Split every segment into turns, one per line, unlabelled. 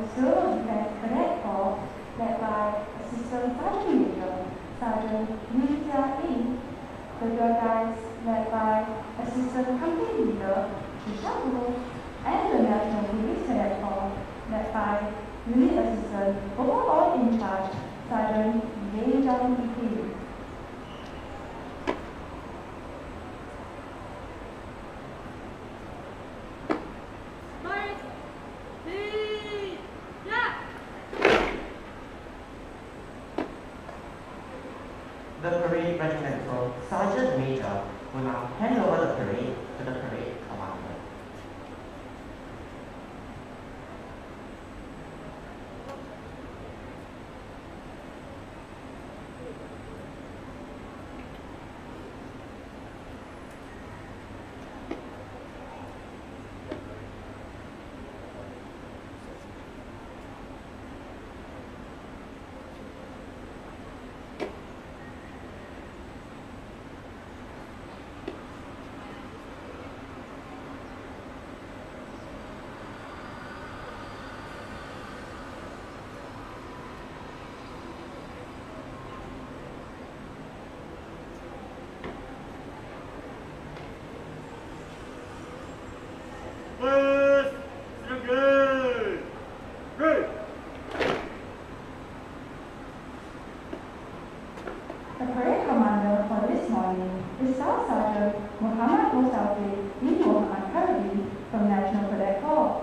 Zero Cadet Corps, led by Assistant Sergeant Major Sergeant Lee Jia-ying. The Girl Guides, led by Assistant Company Leader Trisha Wu, and the National Police Cadet Corps, led by Unit Assistant Overall in Charge Sergeant Ye Zhang.
The Parade Regimental Sergeant Major will now hand over the parade to the parade commander.
The parade commander for this morning is Staff Sergeant Muhammad Mustafi bin Muhammad Karbi from National Cadet Corps.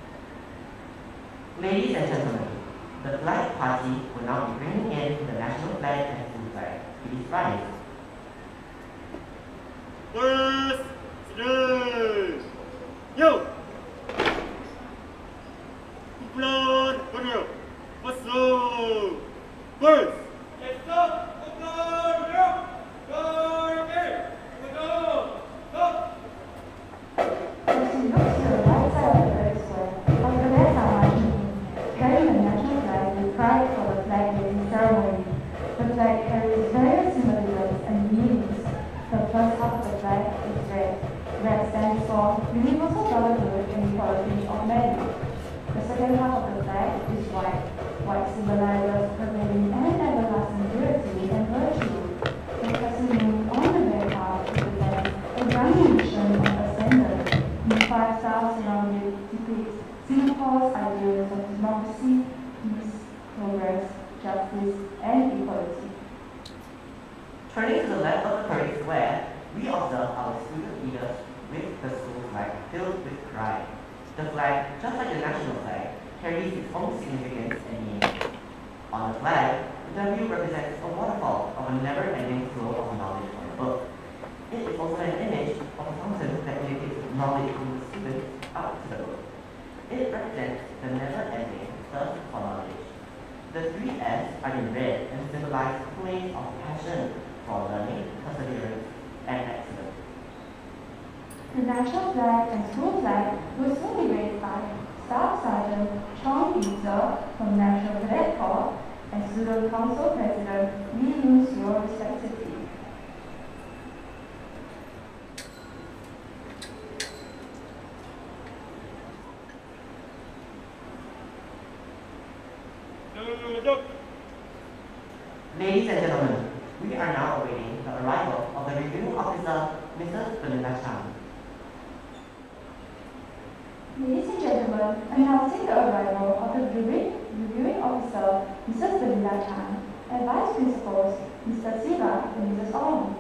Ladies and gentlemen, the flag party will now be bringing in the national flag and full flag. Please rise.
First, today, yo! Upload, video, what's up? First, yes, sir. Upload, video, go, okay, go, go.
As you look to the right side of the parade square, our cadets are marching in, carrying the national flag with pride for the flag raising ceremony. The flag carries various symbolisms and meanings. The first half of the flag is red. Red stands for universal brotherhood and equality of men. The second half of the flag is white. White symbolizes prevailing and everlasting purity and virtue. The crescent moon on the red half represents a young nation of ascendant, and 5 stars around it depicts Singapore's ideals of democracy, peace, progress, justice, and equality.
Turning to the left of the parade square, we observe our student leaders with the school flag filled with pride. The flag, just like the national flag, carries its own significance and meaning. On the flag, the W represents a waterfall of a never-ending flow of knowledge from the book. It is also an image of a fountain that indicates knowledge from the student out to the book. It represents the never-ending thirst for knowledge. The 3 S are in red and symbolize flames of passion for learning, perseverance, and excellence.
The national flag and school flag will soon be raised by Staff Sergeant Chong Yu-Tze from National Cadet Corps and Student Council President Lee Yoon-seo respectively.
Ladies and gentlemen, we are now awaiting the arrival of the reviewing officer, Mrs. Belinda Chan.
Ladies and gentlemen, announcing the arrival of the reviewing officer, Mrs. Belinda Chan, and Vice Principals, Mr. Siva and Mrs. Ong.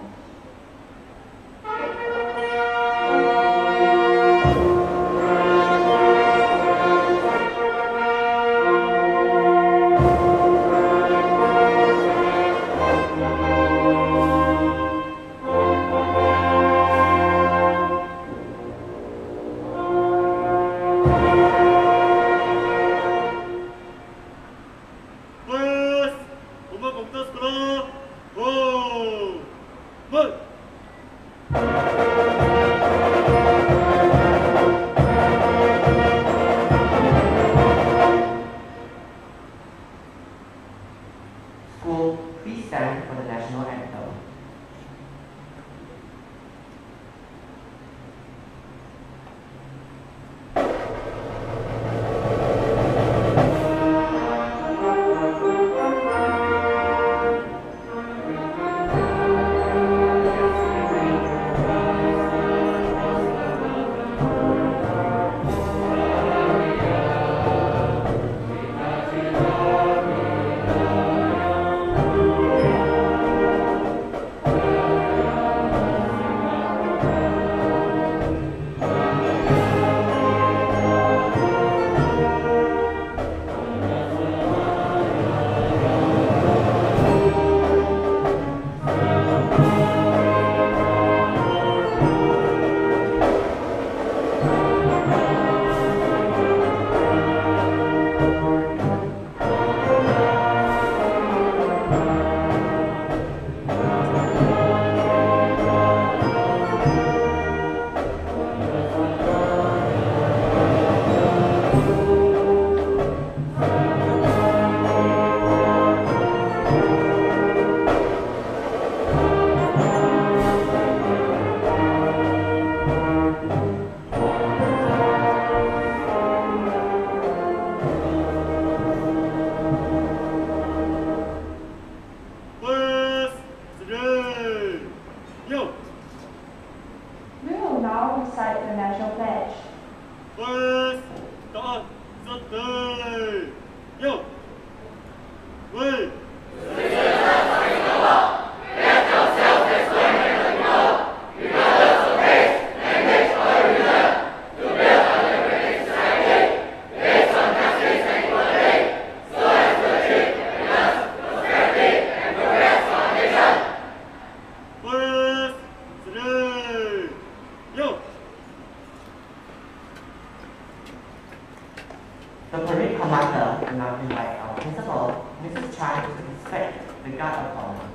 Yo! Well! First, three, yo!
The parade commander will now invite our principal, Mrs. Chan, to inspect the guard of honor.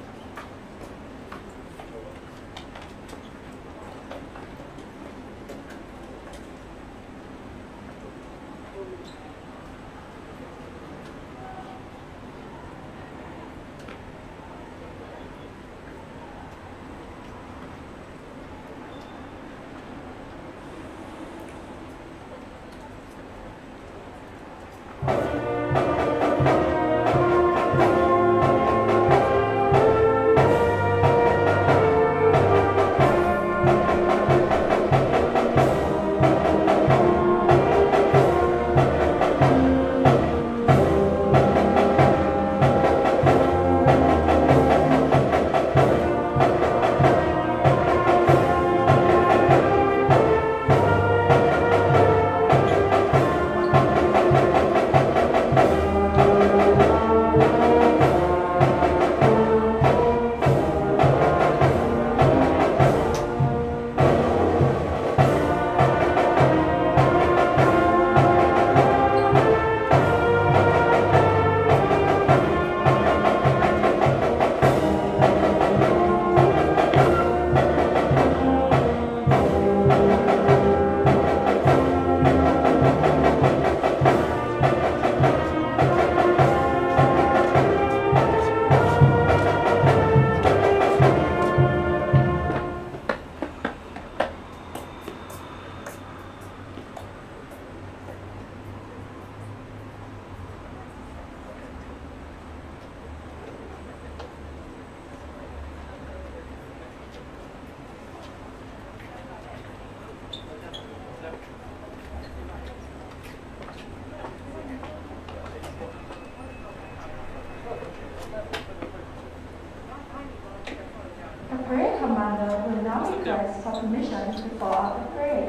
The parade commander will now request for permission to follow out the parade.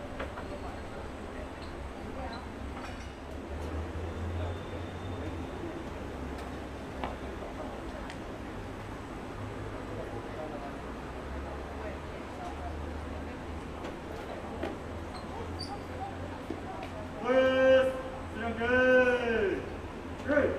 First, three, three.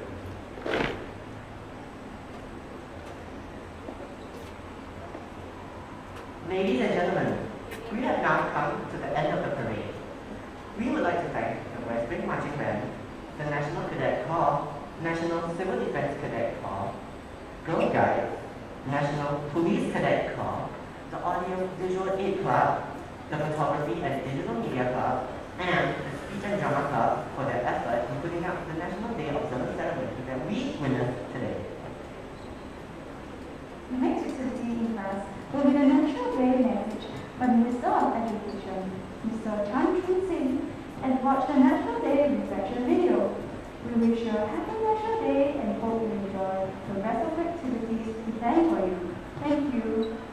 Ladies and gentlemen, we have now come to the end of the parade. We would like to thank the West Spring Marching Band, the National Cadet Corps, National Civil Defense Cadet Corps, Girl Guides, National Police Cadet Corps, the Audio Visual Aid Club, the Photography and Digital Media Club, and the Speech and Drama Club for their effort in putting up the National Day Observance Ceremony that we witnessed today.
The next activity in class will be the National Day message by Minister of Education, Mr. Chan Chun Sing, and watch the National Day reflection video. We wish you a happy National Day and hope you enjoy the rest of the activities we plan for you. Thank you.